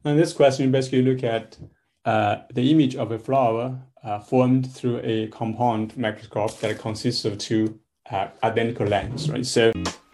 And this question basically look at the image of a flower formed through a compound microscope that consists of two identical lengths, right? So